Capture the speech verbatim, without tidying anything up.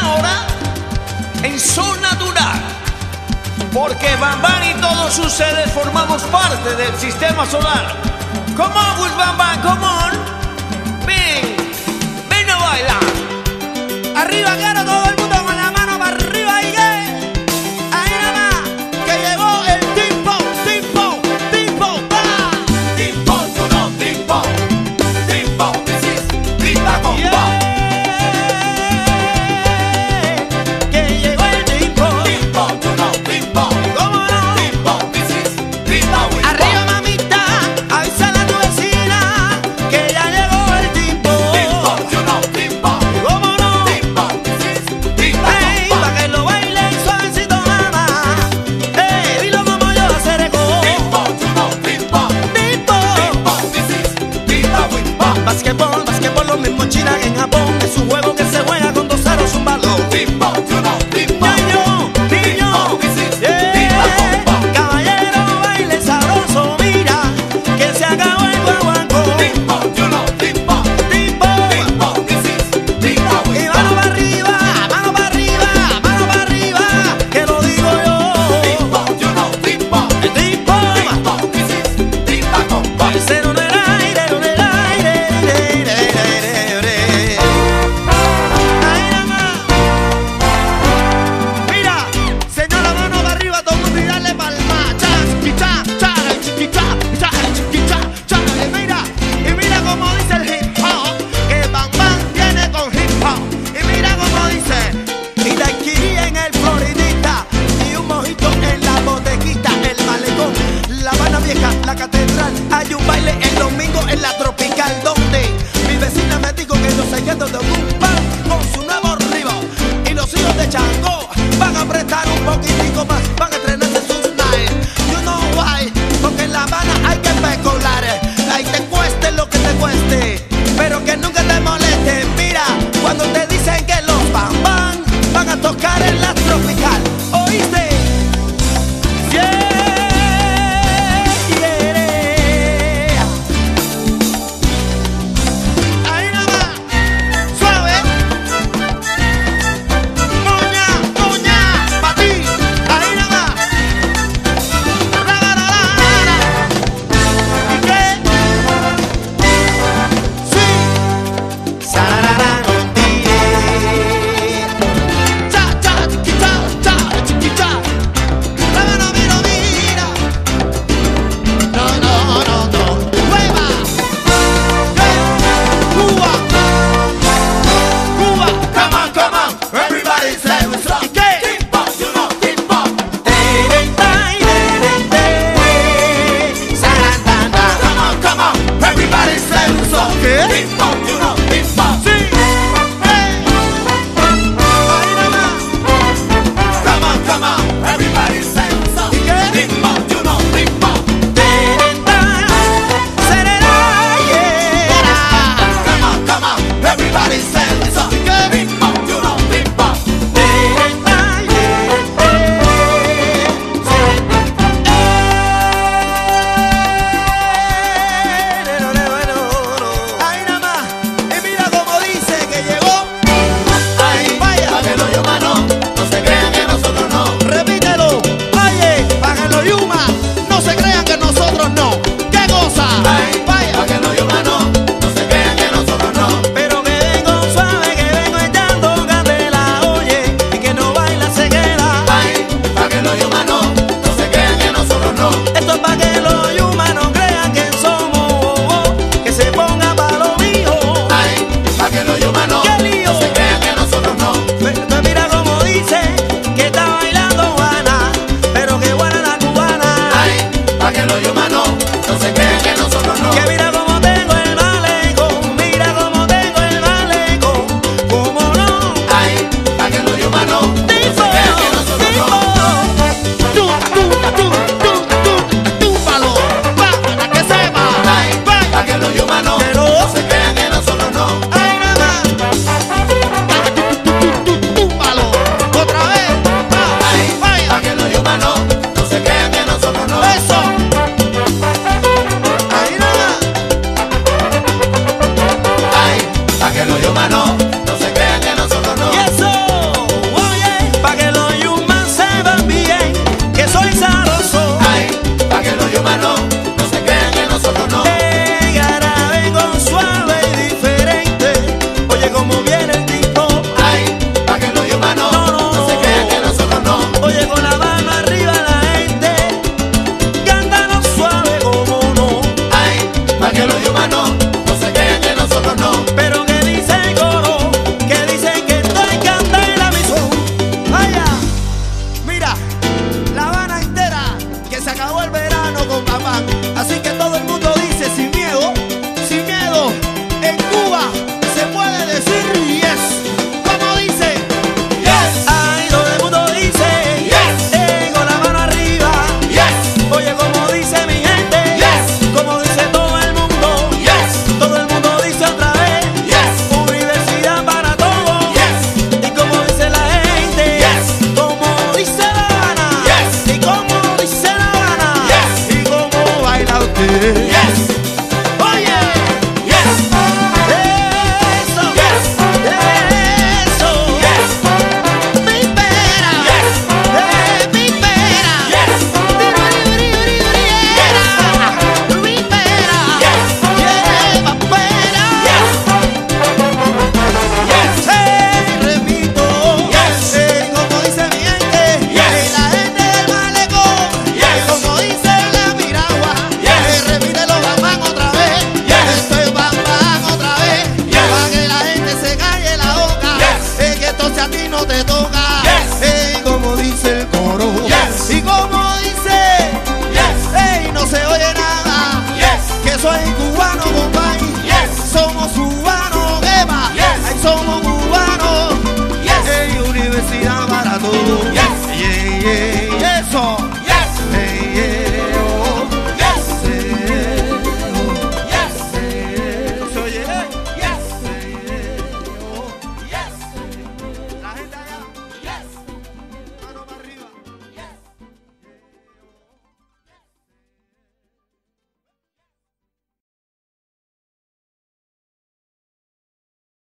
hora en Sol Natural, porque Bam Bam y todos sus seres formamos parte del sistema solar. Come on, pues Bam Bam, come on. Ven, ven a bailar. Arriba, quiero todo el mundo con la mano para arriba y que ahí nada más, que llegó el tipo, tipo, tipo, pa. Tipo, tú no, tipo, tipo, this is Rita con Yeah. Que llegó el tipo, Tipo, tú no, tipo, ¿cómo no? tipo, this is Rita with Arriba, mamita, avísale a tu vecina que ya llegó el tipo. Tipo, tú no, tipo, ¿Cómo no? tipo, this is te toca. Yes. Ey, como dice el coro. Yes. Y como